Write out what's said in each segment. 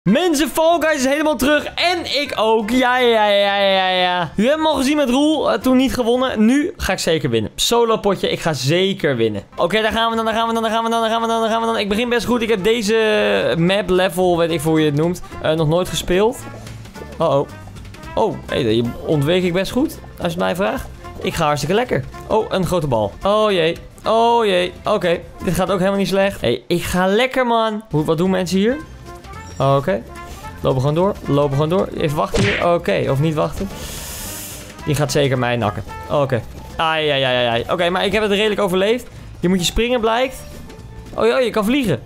Mensen, Fall Guys is helemaal terug. En ik ook. Ja. U hebt hem al gezien met Roel. Toen niet gewonnen. Nu ga ik zeker winnen. Solo potje. Ik ga zeker winnen. Oké, daar gaan we dan. Ik begin best goed. Ik heb deze map level, weet ik voor hoe je het noemt, nog nooit gespeeld. Oh, hey, die ontweek ik best goed. Als je het mij vraagt. Ik ga hartstikke lekker. Oh, een grote bal. Oh jee. Oké, dit gaat ook helemaal niet slecht. Hey, ik ga lekker, man. Wat doen mensen hier? Oké. Lopen gewoon door. Even wachten hier. Oké, of niet wachten. Die gaat zeker mij nakken. Oké. Ai. Oké, maar ik heb het redelijk overleefd. Hier moet je springen, blijkt. Oh, je kan vliegen.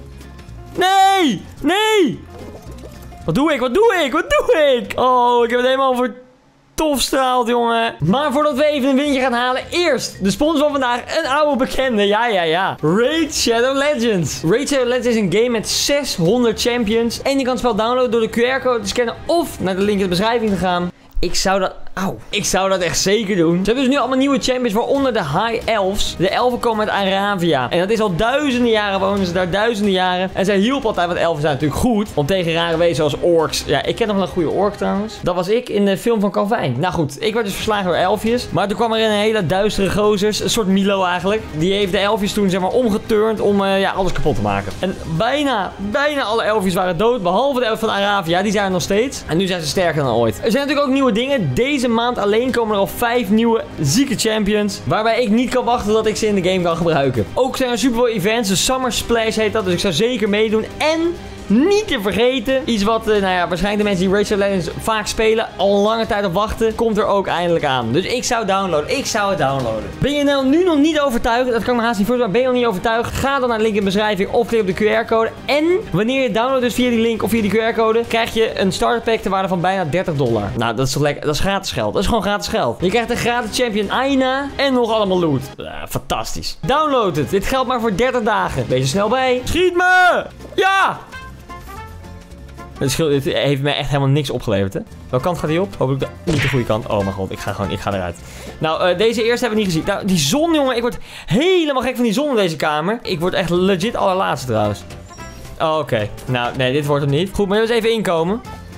Nee! Wat doe ik? Oh, ik heb het helemaal vertofstraald, jongen. Maar voordat we even een windje gaan halen, eerst de sponsor van vandaag, een oude bekende. Ja. Raid Shadow Legends. Raid Shadow Legends is een game met 600 champions. En je kan het spel downloaden door de QR-code te scannen of naar de link in de beschrijving te gaan. Ik zou dat echt zeker doen. Ze hebben dus nu allemaal nieuwe champions, waaronder de High Elves. De elfen komen uit Aravia. En dat is al duizenden jaren, wonen ze daar duizenden jaren. En zij hielpen altijd, want elfen zijn natuurlijk goed om tegen rare wezens zoals orks. Ja, ik ken nog wel een goede ork trouwens. Dat was ik in de film van Calvin. Nou goed, ik werd dus verslagen door elfjes. Maar toen kwam er een hele duistere gozers, een soort Milo eigenlijk. Die heeft de elfjes toen zeg maar omgeturnd om alles kapot te maken. En bijna alle elfjes waren dood, behalve de elf van Aravia. Die zijn er nog steeds. En nu zijn ze sterker dan ooit. Er zijn natuurlijk ook nieuwe dingen. Deze maand alleen komen er al 5 nieuwe zieke champions. Waarbij ik niet kan wachten dat ik ze in de game kan gebruiken. Ook zijn er superveel events. De Summer Splash heet dat. Dus ik zou zeker meedoen. En niet te vergeten. Iets wat, waarschijnlijk de mensen die Raid Shadow Legends vaak spelen al een lange tijd op wachten. Komt er ook eindelijk aan. Dus ik zou het downloaden. Ben je nou nu nog niet overtuigd? Dat kan ik me haast niet voorstellen. Maar ben je nog niet overtuigd? Ga dan naar de link in de beschrijving of klik op de QR-code. En wanneer je het downloadt dus via die link of via die QR-code, krijg je een starter pack ter waarde van bijna $30. Nou, dat is toch lekker. Dat is gratis geld. Dat is gewoon gratis geld. Je krijgt een gratis champion Aina en nog allemaal loot. Fantastisch. Download het. Dit geldt maar voor 30 dagen. Wees er snel bij. Schiet me! Ja! Het heeft mij echt helemaal niks opgeleverd, hè? Welke kant gaat hij op? Hopelijk niet de goede kant. Oh mijn god, ik ga eruit. Nou, deze eerste hebben we niet gezien. Nou, die zon, jongen. Ik word helemaal gek van die zon in deze kamer. Ik word echt legit allerlaatste trouwens. Oh, oké. Nou, nee, dit wordt hem niet. Goed, maar je eens even inkomen.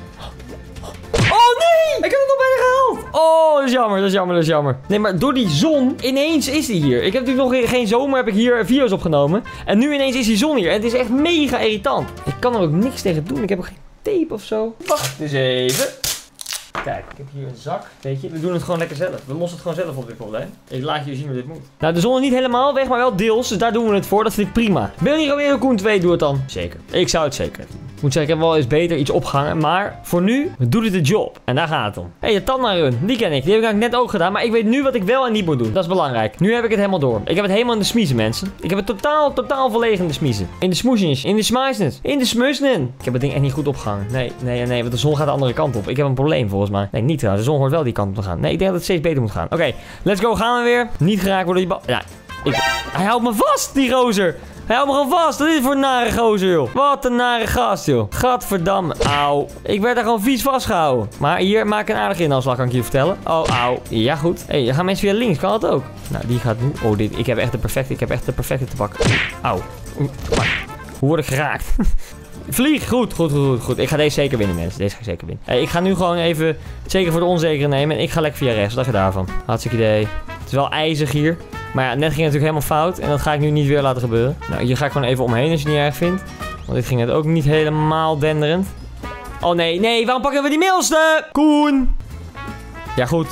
Oh, nee! Ik heb het nog bijna gehaald. Oh, dat is jammer. Nee, maar door die zon, ineens is hij hier. Ik heb natuurlijk nog geen zomer, heb ik hier video's opgenomen. En nu ineens is die zon hier. En het is echt mega irritant. Ik kan er ook niks tegen doen. Ik heb ook geen tape of zo. Wacht eens even. Kijk, ik heb hier een zak. Weet je, we doen het gewoon lekker zelf. We lossen het gewoon zelf op dit probleem. Ik laat je zien hoe dit moet. Nou, de zon is niet helemaal weg, maar wel deels. Dus daar doen we het voor. Dat vind ik prima. Wil je niet Koen 2, doe het dan. Zeker. Ik zou het zeker doen. Ik moet zeggen, ik heb wel eens beter iets opgehangen. Maar voor nu doet het de job. En daar gaat het om. Hé, de Tandna Run. Die ken ik. Die heb ik eigenlijk net ook gedaan. Maar ik weet nu wat ik wel en niet moet doen. Dat is belangrijk. Nu heb ik het helemaal door. Ik heb het helemaal in de smiezen, mensen. Ik heb het totaal volledig in de smiezen. In de smoesjes. In de smuisnes. In de smusnen. Ik heb het ding echt niet goed opgehangen. Nee. Want de zon gaat de andere kant op. Ik heb een probleem volgens mij. Nee, niet trouwens. De zon hoort wel die kant op te gaan. Nee, ik denk dat het steeds beter moet gaan. Oké, let's go. Gaan we weer. Niet geraakt worden die bal. Ja, hij houdt me vast, die gozer. Hij houdt me gewoon vast. Wat is dit voor een nare gozer, joh? Wat een nare gast, joh. Gadverdamme. Auw. Ik werd daar gewoon vies vastgehouden. Maar hier maak ik een aardige inhaalslag, kan ik je vertellen. Oh, auw. Ja, goed. Hé, dan gaan mensen via links. Kan dat ook? Nou, die gaat nu. Oh, ik heb echt de perfecte te pakken. Auw. Maar, hoe word ik geraakt? Vlieg. Goed. Ik ga deze zeker winnen, mensen. Deze ga ik zeker winnen. Hey, ik ga nu gewoon even zeker voor de onzekere nemen. En ik ga lekker via rechts. Wat dacht je daarvan? Hartstikke idee. Het is wel ijzig hier. Maar ja, net ging het natuurlijk helemaal fout. En dat ga ik nu niet weer laten gebeuren. Nou, hier ga ik gewoon even omheen als je het niet erg vindt. Want dit ging het ook niet helemaal denderend. Oh nee. Waarom pakken we die middelste? Koen. Ja, goed.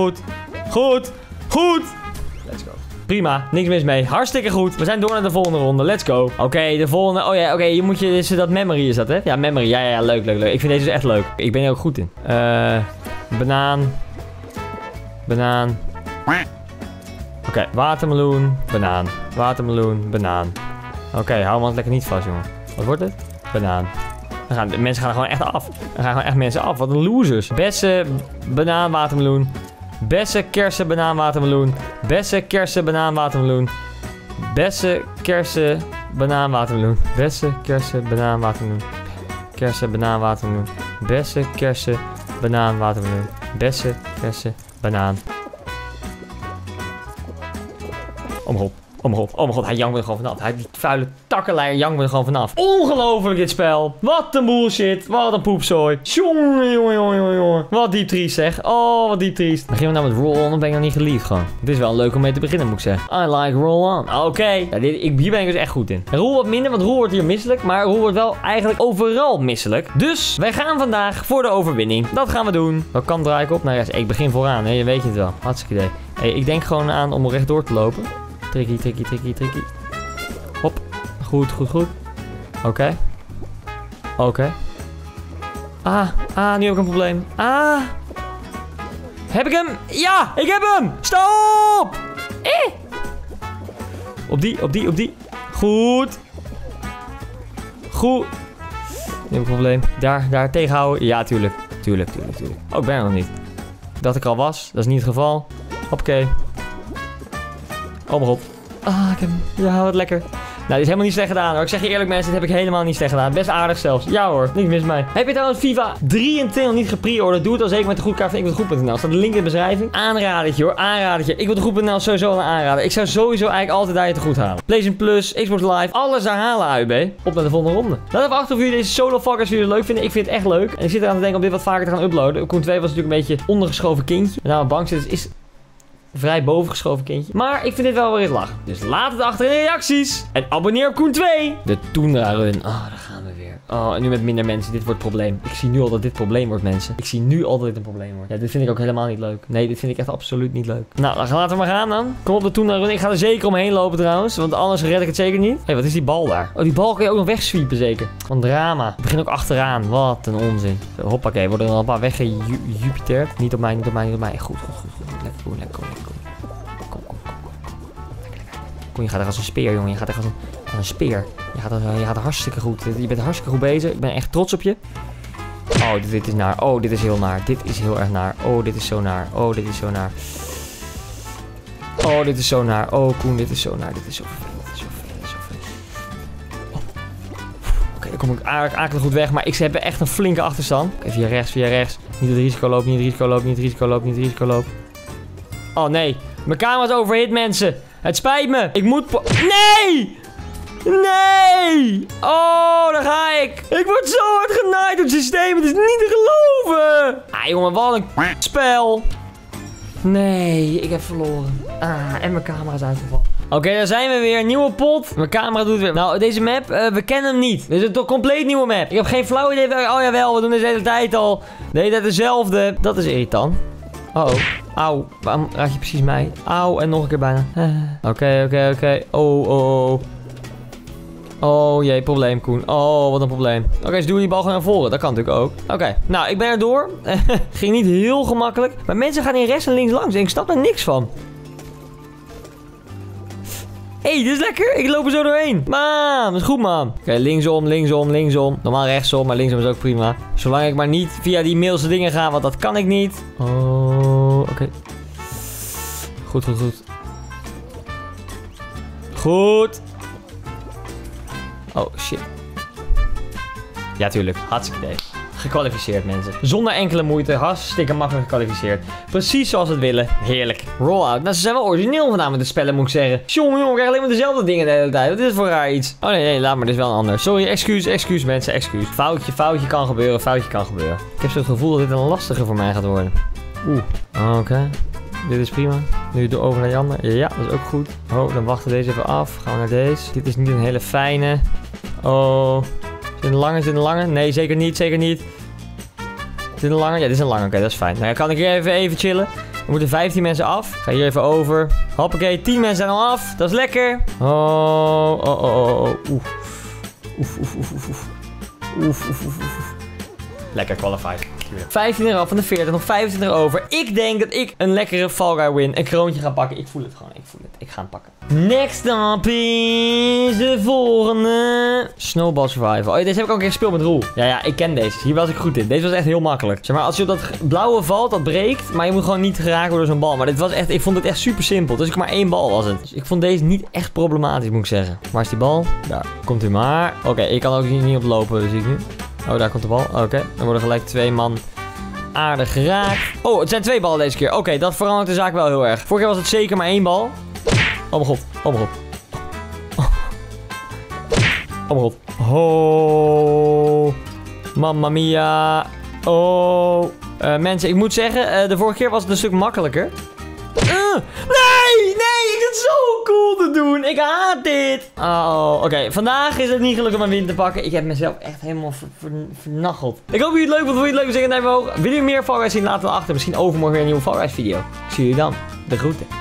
Let's go. Prima, niks mis mee. Hartstikke goed. We zijn door naar de volgende ronde. Let's go. Oké, de volgende. Oh ja, oké. Je moet dus dat memory is dat, hè? Ja, memory. Ja, leuk. Ik vind deze dus echt leuk. Ik ben er ook goed in. Banaan. Oké, watermeloen, banaan. Oké, hou me lekker niet vast, jongen. Wat wordt het? Banaan. De mensen gaan er gewoon echt af. Er gaan gewoon echt mensen af. Wat een losers. Bessen, banaan, watermeloen. Bessen, kersen, banaan, watermeloen. Bessen, kersen, banaan, watermeloen. Bessen, kersen, banaan, watermeloen. Bessen, kersen, banaan, watermeloen. Kersen, banaan, watermeloen. Bessen, kersen, banaan, watermeloen. Bessen, kersen, banaan. Omhoog. Oh mijn god, hij jankt me er gewoon vanaf. Die vuile takkenleier jankt me er gewoon vanaf. Ongelooflijk dit spel. Wat een bullshit. Wat een poepzooi. Jongen. Wat diep triest zeg. Oh, wat diep triest. Dan beginnen we nou met roll-on, dan ben ik nog niet geliefd gewoon. Dit is wel leuk om mee te beginnen, moet ik zeggen. I like roll-on. Oké. Ja, hier ben ik dus echt goed in. Roel wat minder, want Roel wordt hier misselijk. Maar Roel wordt wel eigenlijk overal misselijk. Dus wij gaan vandaag voor de overwinning. Dat gaan we doen. Welke kant draai ik op? Nou ja, ik begin vooraan, hè. Je weet het wel. Hartstikke idee. Hey, ik denk gewoon aan om rechtdoor te lopen. Tricky. Hop. Goed. Oké. Nu heb ik een probleem. Heb ik hem? Ja, ik heb hem! Stop! Op die. Goed. Nu heb ik een probleem. Daar tegenhouden. Ja, tuurlijk. Oh, ik ben er nog niet. Dat ik er al was. Dat is niet het geval. Hoppakee. Oh mijn god. Ik heb hem. Ja, wat lekker. Nou, dit is helemaal niet slecht gedaan hoor. Ik zeg je eerlijk mensen, dit heb ik helemaal niet slecht gedaan. Best aardig zelfs. Ja hoor, niks mis mij. Heb je trouwens FIFA 23 niet gepre-orderd? Doe het al zeker met de goedkaart van ikwildegoed.nl. Staat de link in de beschrijving. Aanradertje hoor, aanradertje. Ikwildegoed.nl is sowieso een aanrader. Ik zou sowieso eigenlijk altijd daar je te goed halen. PlayStation Plus, Xbox Live, alles daar halen AUB. Op naar de volgende ronde. Laat even achter of jullie deze solo fuckers jullie leuk vinden. Ik vind het echt leuk. En ik zit eraan te denken om dit wat vaker te gaan uploaden. Koen 2 was natuurlijk een beetje ondergeschoven kindje. En nou op bank zitten is vrij bovengeschoven kindje. Maar ik vind dit wel weer het lachen. Dus laat het achter in de reacties. En abonneer op Koen 2. De Tundra Run. Daar gaan we weer. En nu met minder mensen. Dit wordt het probleem. Ik zie nu al dat dit probleem wordt, mensen. Ik zie nu al dat dit een probleem wordt. Ja, dit vind ik ook helemaal niet leuk. Nee, dit vind ik echt absoluut niet leuk. Nou, dan laten we maar gaan dan. Kom op de Tundra Run. Ik ga er zeker omheen lopen trouwens. Want anders red ik het zeker niet. Hé, wat is die bal daar? Oh, die bal kan je ook nog wegsweepen zeker. Van drama. Ik begin ook achteraan. Wat een onzin. Zo, hoppakee. Worden er al een paar weggejupiterd. Niet op mij. Goed. Lekker. Koen, je gaat er als een speer, jongen. Je gaat er als een speer. Je gaat er hartstikke goed. Je bent hartstikke goed bezig. Ik ben echt trots op je. Oh, dit is naar. Oh, dit is heel naar. Dit is heel erg naar. Oh, dit is zo naar. Oh, dit is zo naar. Oh, dit is zo naar. Oh, Koen, dit is zo naar. Dit is zo vervelend. Oké, dan kom ik akelig goed weg. Maar ik heb echt een flinke achterstand. Oké, via rechts. Niet het risico lopen. Oh, nee. Mijn camera is overhit, mensen. Het spijt me. Ik moet... Nee! Oh, daar ga ik. Ik word zo hard genaaid door het systeem. Het is niet te geloven. Jongen, wat een spel. Nee, ik heb verloren. En mijn camera is uitgevallen. Oké, daar zijn we weer. Nieuwe pot. Mijn camera doet het weer. Nou, deze map, we kennen hem niet. Dit is een toch compleet nieuwe map. Ik heb geen flauw idee. Oh jawel, we doen deze hele tijd al. De hele tijd dezelfde. Dat is irritant. Auw, waarom raak je precies mij? Auw, en nog een keer bijna. Oké. Oh jee, probleem Koen. Oh, wat een probleem. Oké, dus doen we die bal gewoon naar voren. Dat kan natuurlijk ook. Oké, nou, ik ben er door. Ging niet heel gemakkelijk. Maar mensen gaan hier rechts en links langs. En ik snap er niks van. Hé, dit is lekker. Ik loop er zo doorheen. Man, dat is goed, man. Oké, linksom. Normaal rechtsom, maar linksom is ook prima. Zolang ik maar niet via die mailse dingen ga, want dat kan ik niet. Oh, oké. Goed. Oh, shit. Ja, tuurlijk. Hartstikke idee. Gekwalificeerd, mensen. Zonder enkele moeite. Hartstikke makkelijk gekwalificeerd. Precies zoals we het willen. Heerlijk. Rollout. Nou, ze zijn wel origineel vandaan met de spellen, moet ik zeggen. Jongen, ik krijg alleen maar dezelfde dingen de hele tijd. Wat is het voor raar iets? Oh nee, laat maar. Dit is wel een ander. Sorry, excuus mensen, excuus. Foutje kan gebeuren, Ik heb zo het gevoel dat dit een lastige voor mij gaat worden. Oké. Dit is prima. Nu over naar die andere. Ja, dat is ook goed. Oh, dan wachten we deze even af. Gaan we naar deze. Dit is niet een hele fijne. Oh. Is dit een lange? Nee, zeker niet. Is dit een lange? Ja, dit is een lange. Oké, dat is fijn. Nou, dan kan ik hier even chillen. Er moeten 15 mensen af. Ga hier even over. Hoppakee, 10 mensen zijn al af. Dat is lekker. Lekker qualified. 15 eraf van de 40, nog 25 over. Ik denk dat ik een lekkere Fall Guy win. Een kroontje ga pakken. Ik voel het gewoon. Ik ga hem pakken. Next up is de volgende. Snowball Survival. Oh, deze heb ik ook een keer gespeeld met Roel. Ja, ik ken deze. Hier was ik goed in. Deze was echt heel makkelijk. Zeg maar, als je op dat blauwe valt, dat breekt. Maar je moet gewoon niet geraakt worden door zo'n bal. Maar dit was echt, ik vond het echt super simpel. Dus maar 1 bal was het. Dus ik vond deze niet echt problematisch, moet ik zeggen. Waar is die bal? Daar. Komt u maar. Oké, ik kan ook niet oplopen, dus zie ik nu. Oh, daar komt de bal. Oké. Dan worden gelijk 2 man aardig geraakt. Oh, het zijn 2 ballen deze keer. Oké, dat verandert de zaak wel heel erg. Vorige keer was het zeker maar 1 bal. Oh mijn god. Oh mijn god. Oh. Mamma mia. Oh. Mensen, ik moet zeggen, de vorige keer was het een stuk makkelijker. Nee, ik vind het zo cool te doen. Ik haat dit. Oh, oké. Vandaag is het niet gelukt om een win te pakken. Ik heb mezelf echt helemaal vernacheld. Ik hoop dat jullie het leuk vond. Vond je het leuk? Zeg een duimpje omhoog. Wil je meer Fall Guys zien? Laat het achter. Misschien overmorgen weer een nieuwe Fall Guys video. Ik zie jullie dan. De groeten.